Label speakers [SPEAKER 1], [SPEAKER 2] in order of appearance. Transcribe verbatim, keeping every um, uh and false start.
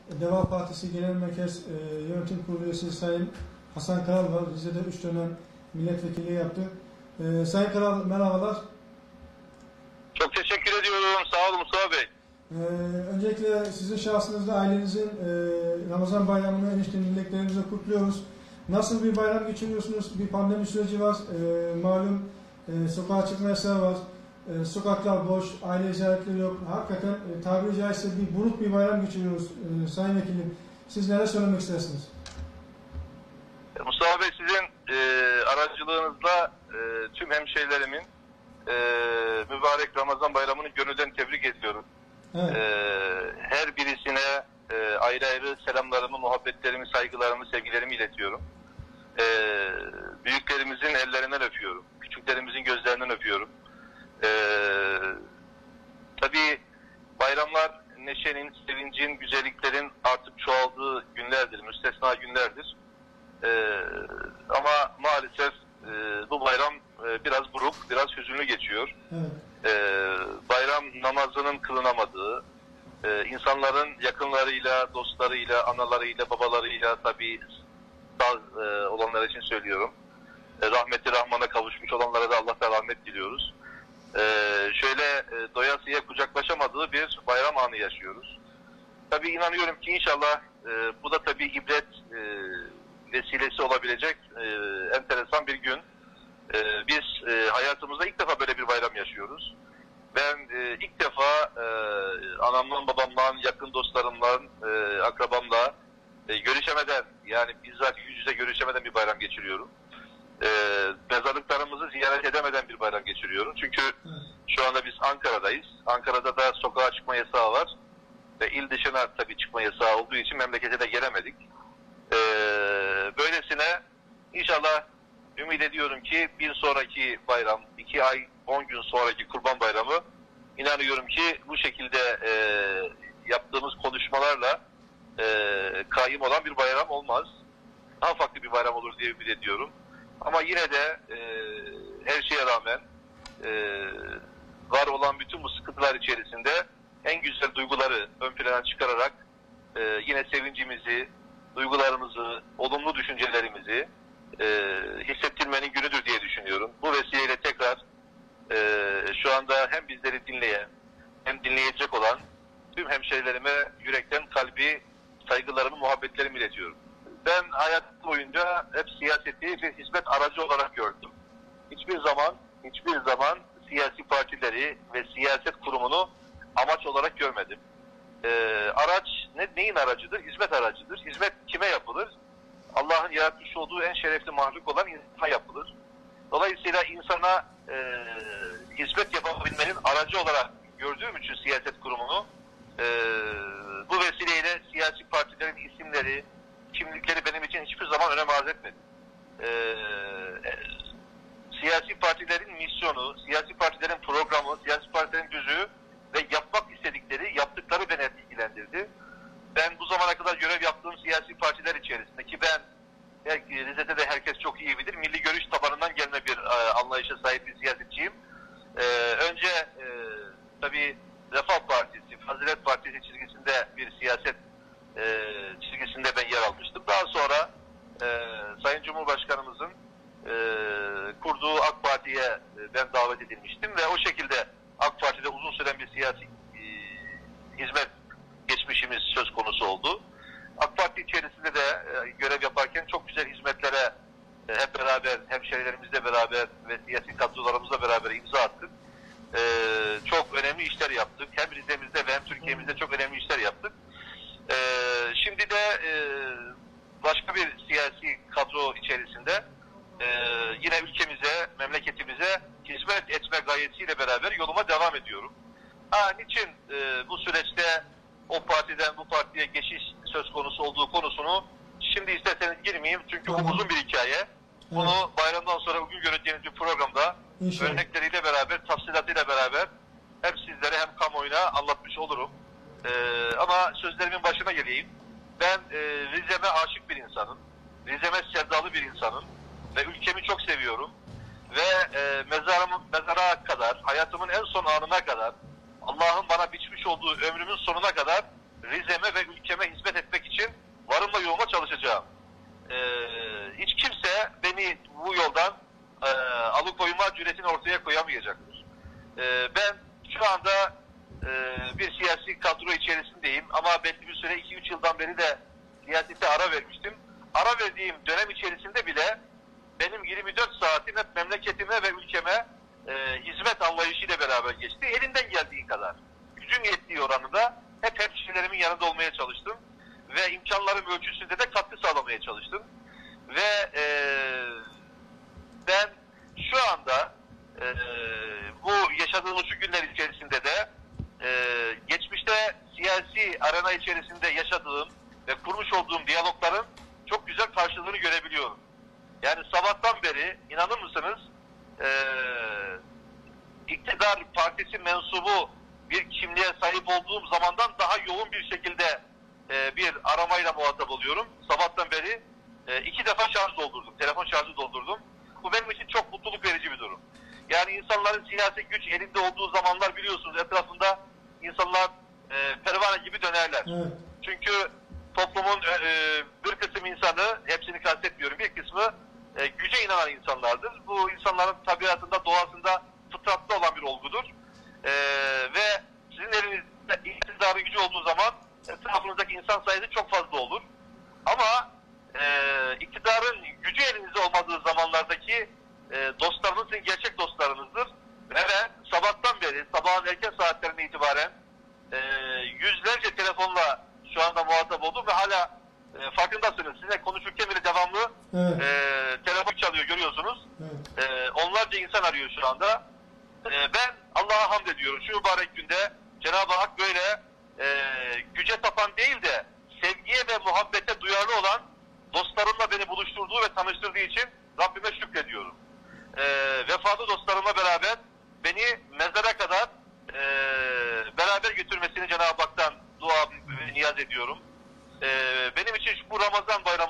[SPEAKER 1] Deva Partisi Genel Merkez e, Yönetim Kurulu üyesi Sayın Hasan Karal var. Rize'de üç dönem milletvekili yaptı. E, Sayın Karal merhabalar.
[SPEAKER 2] Çok teşekkür ediyorum. Sağ olun Mustafa Bey.
[SPEAKER 1] Ee, öncelikle sizin şahsınızda ailenizin e, Ramazan bayramını en içten dileklerinizi kutluyoruz. Nasıl bir bayram geçiriyorsunuz? Bir pandemi süreci var. E, malum e, sokağa çıkma yasağı var. E, sokaklar boş, aile ziyaretleri yok. Hakikaten e, tabiri caizse bir buruk bir bayram geçiriyoruz e, Sayın Vekilim. Siz neler söylemek istersiniz?
[SPEAKER 2] Mustafa Bey, sizin e, aracılığınızla e, tüm hemşehrilerimin e, mübarek Ramazan bayramını gönülden tebrik ediyorum.
[SPEAKER 1] Evet.
[SPEAKER 2] E, her birisine e, ayrı ayrı selamlarımı, muhabbetlerimi, saygılarımı, sevgilerimi iletiyorum. E, büyüklerimizin ellerinden öpüyorum. Küçüklerimizin gözlerinden öpüyorum. E, tabii bayramlar neşenin, sevincin, güzelliklerin artık çoğaldığı günlerdir, müstesna günlerdir. Ee, ama maalesef e, bu bayram e, biraz buruk, biraz hüzünlü geçiyor.
[SPEAKER 1] Evet.
[SPEAKER 2] Ee, bayram namazının kılınamadığı, e, insanların yakınlarıyla, dostlarıyla, analarıyla, babalarıyla, tabii sağ e, olanlar için söylüyorum, e, rahmeti Rahman'a kavuşmuş olanlara da Allah'tan rahmet diliyoruz. E, şöyle e, doyasıya kucaklaşamadığı bir bayram anı yaşıyoruz. Tabii inanıyorum ki inşallah e, bu da tabii ibret e, vesilesi olabilecek e, enteresan bir gün. E, biz e, hayatımızda ilk defa böyle bir bayram yaşıyoruz. Ben e, ilk defa e, anamdan, babamdan, yakın dostlarımdan, e, akrabamla e, görüşemeden, yani bizzat yüz yüze görüşemeden bir bayram geçiriyorum. E, mezarlıklarımızı ziyaret edemeden bir bayram geçiriyorum. Çünkü şu anda biz Ankara'dayız. Ankara'da da sokağa çıkma yasağı var. Ve il dışına tabii çıkma yasağı olduğu için memlekete de gelemedik. Ee, böylesine inşallah ümit ediyorum ki bir sonraki bayram, iki ay on gün sonraki Kurban Bayramı, inanıyorum ki bu şekilde e, yaptığımız konuşmalarla e, kaim olan bir bayram olmaz. Daha farklı bir bayram olur diye ümit ediyorum. Ama yine de e, her şeye rağmen e, var olan bütün bu sıkıntılar içerisinde en güzel duyguları ön plana çıkararak e, yine sevincimizi, duygularımızı, olumlu düşüncelerimizi e, hissettirmenin günüdür diye düşünüyorum. Bu vesileyle tekrar e, şu anda hem bizleri dinleyen hem dinleyecek olan tüm hemşehrilerime yürekten kalbi saygılarımı, muhabbetlerimi iletiyorum. Ben hayatım boyunca hep siyaseti bir hizmet aracı olarak gördüm. Hiçbir zaman, hiçbir zaman siyasi partileri ve siyaset kurumunu amaç olarak görmedim. Ee, araç ne, neyin aracıdır? Hizmet aracıdır. Hizmet kime yapılır? Allah'ın yaratmış olduğu en şerefli mahluk olan insana yapılır. Dolayısıyla insana e, hizmet yapabilmenin aracı olarak gördüğüm için siyaset kurumunu e, bu vesileyle siyasi partilerin isimleri, kimlikleri benim için hiçbir zaman önem arz etmedi. E, e, siyasi partilerin misyonu, siyasi partilerin programı, siyasi partilerin düzüğü ve yapmak istedikleri, yaptıkları beni etkilendirdi. Ben bu zamana kadar görev yaptığım siyasi partiler içerisinde, ki ben Rize'de de herkes çok iyi bilir, milli görüş tabanından gelme bir e, anlayışa sahip bir siyasetçiyim. E, önce e, tabii Refah Partisi, Fazilet Partisi çizgisinde bir siyaset e, çizgisinde ben yer almıştım. Daha sonra e, Sayın Cumhurbaşkanımızın e, kurduğu AK Parti'ye e, ben davet edilmiştim ve o şekilde AK Parti'de uzun süren bir siyasi e, hizmet geçmişimiz söz konusu oldu. AK Parti içerisinde de e, görev yaparken çok güzel hizmetlere e, hep beraber, hemşehrilerimizle beraber ve siyasi kadrolarımızla beraber imza attık. E, çok önemli işler yaptık. Hem Rize'mizde ve hem Türkiye'mizde çok önemli işler yaptık. E, şimdi de e, başka bir siyasi kadro içerisinde e, yine ülkemize, memleketimize hizmet etme gayesiyle beraber yoluma devam ediyorum. Ha, niçin e, bu süreçte o partiden bu partiye geçiş söz konusu olduğu konusunu şimdi isterseniz girmeyeyim. Çünkü
[SPEAKER 1] Tamam.
[SPEAKER 2] bu uzun bir hikaye. Bunu evet. bayramdan sonra bugün göreceğiniz bir programda İnşallah. örnekleriyle beraber, tafsilatıyla beraber hem sizlere hem kamuoyuna anlatmış olurum. E, ama sözlerimin başına geleyim. Ben e, Rize'me aşık bir insanım. Rize'me sevdalı bir insanım. Ve ülkemi çok seviyorum. Ve e, mezarım, mezara kadar, hayatımın en son anına kadar, Allah'ın bana biçmiş olduğu ömrümün sonuna kadar Rize'me ve ülkeme hizmet etmek belli bir süre iki üç yıldan beri de siyasete ara vermiştim. Ara verdiğim dönem içerisinde bile benim yirmi dört saatim hep memleketime ve ülkeme e, hizmet anlayışıyla beraber geçti. Elimden geldiği kadar. Gücün yettiği oranında hep hemşehrilerimin yanında olmaya çalıştım. Ve imkanlarım ölçüsünde de katkı sağlamaya çalıştım. Ve e, ben şu anda e, bu yaşadığımız şu günler içerisinde de e, geçmişte siyasi arena içerisinde yaşadığım ve kurmuş olduğum diyalogların çok güzel karşılığını görebiliyorum. Yani sabahtan beri inanır mısınız e, iktidar partisi mensubu bir kimliğe sahip olduğum zamandan daha yoğun bir şekilde e, bir aramayla muhatap oluyorum. Sabahtan beri e, iki defa şarj doldurdum. Telefon şarjı doldurdum. Bu benim için çok mutluluk verici bir durum. Yani insanların siyasi güç elinde olduğu zamanlar biliyorsunuz etrafında insanlar e, pervane gibi dönerler.
[SPEAKER 1] Evet.
[SPEAKER 2] Çünkü toplumun e, bir kısım insanı, hepsini kastetmiyorum, bir kısmı e, güce inanan insanlardır. Bu insanların tabiatında, doğasında fıtratlı olan bir olgudur. E, ve sizin elinizde iktidarın gücü olduğu zaman etrafınızdaki insan sayısı çok fazla olur. Ama e, iktidarın gücü elinizde olmadığı zamanlardaki e, dostlarınız sizin gerçek dostlarınızdır. Ve ben sabahtan beri, sabahın erken saatlerine itibaren e, yüzlerce telefonla şu anda muhatap oldum ve hala e, farkındasınız. Sizinle konuşurken bile devamlı
[SPEAKER 1] Evet.
[SPEAKER 2] e, telefon çalıyor, görüyorsunuz.
[SPEAKER 1] Evet.
[SPEAKER 2] E, onlarca insan arıyor şu anda. E, ben Allah'a hamd ediyorum. Şu mübarek günde Cenab-ı Hak böyle e, güce tapan değil de sevgiye ve muhabbete duyarlı olan dostlarımla beni buluşturduğu ve tanıştırdığı için Rabbime şükrediyorum. E, vefalı dostlarımla beraber beni mezara kadar e, beraber götürmesini Cenab-ı Hak'tan dua ve niyaz ediyorum. E, benim için bu Ramazan bayramı